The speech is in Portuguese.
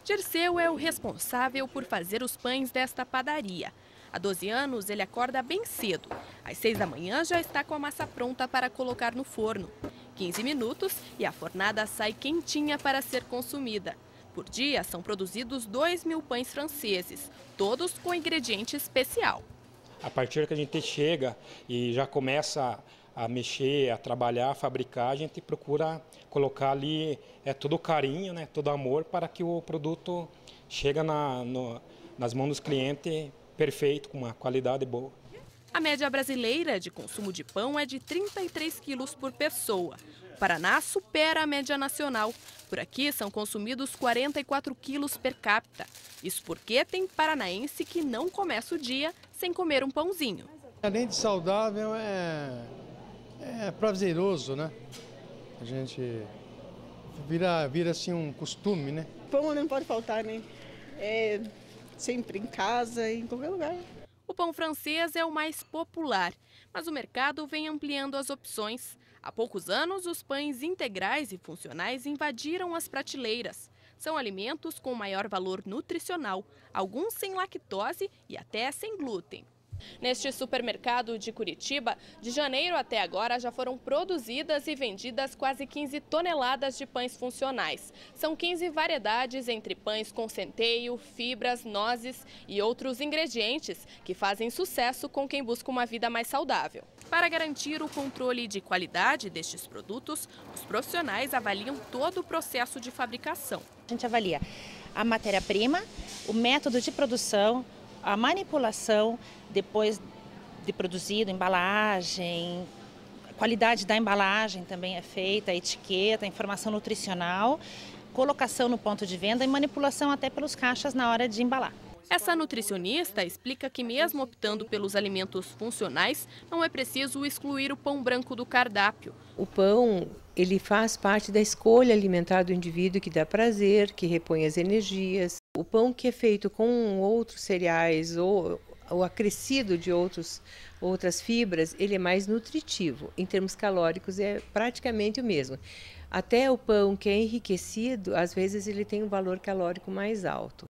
Dirceu é o responsável por fazer os pães desta padaria. Há 12 anos, ele acorda bem cedo. Às 6 da manhã já está com a massa pronta para colocar no forno. 15 minutos e a fornada sai quentinha para ser consumida. Por dia, são produzidos 2.000 pães franceses, todos com ingrediente especial. A partir que a gente chega e já começa a mexer, a trabalhar, a fabricar, a gente procura colocar ali todo carinho, todo amor para que o produto chegue nas mãos dos clientes perfeito, com uma qualidade boa. A média brasileira de consumo de pão é de 33 quilos por pessoa. O Paraná supera a média nacional. Por aqui são consumidos 44 quilos per capita. Isso porque tem paranaense que não começa o dia sem comer um pãozinho. Além de saudável, é prazeroso, né? A gente vira assim um costume, né? Pão não pode faltar, né? Sempre em casa e em qualquer lugar. O pão francês é o mais popular, mas o mercado vem ampliando as opções. Há poucos anos, os pães integrais e funcionais invadiram as prateleiras. São alimentos com maior valor nutricional, alguns sem lactose e até sem glúten. Neste supermercado de Curitiba, de janeiro até agora já foram produzidas e vendidas quase 15 toneladas de pães funcionais. São 15 variedades entre pães com centeio, fibras, nozes e outros ingredientes que fazem sucesso com quem busca uma vida mais saudável. Para garantir o controle de qualidade destes produtos, os profissionais avaliam todo o processo de fabricação. A gente avalia a matéria-prima, o método de produção, a manipulação depois de produzido, embalagem, a qualidade da embalagem também é feita, a etiqueta, a informação nutricional, colocação no ponto de venda e manipulação até pelos caixas na hora de embalar. Essa nutricionista explica que mesmo optando pelos alimentos funcionais, não é preciso excluir o pão branco do cardápio. O pão, ele faz parte da escolha alimentar do indivíduo, que dá prazer, que repõe as energias. O pão que é feito com outros cereais ou acrescido de outras fibras, ele é mais nutritivo. Em termos calóricos, é praticamente o mesmo. Até o pão que é enriquecido, às vezes ele tem um valor calórico mais alto.